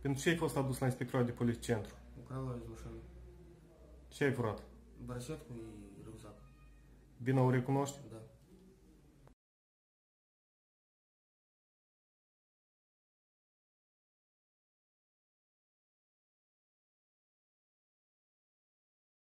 Pentru ce ai fost adus la inspectorat de poliție centru? Украла из машины. Ce ai furat? Барсетку и рюкзак. Bine o recunoști? Да.